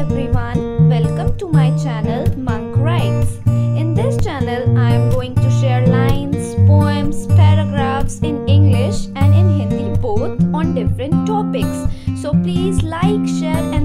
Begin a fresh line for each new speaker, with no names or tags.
everyone, welcome to my channel Monk Writes. In this channel I am going to share lines, poems, paragraphs in English and in Hindi both on different topics. So please like, share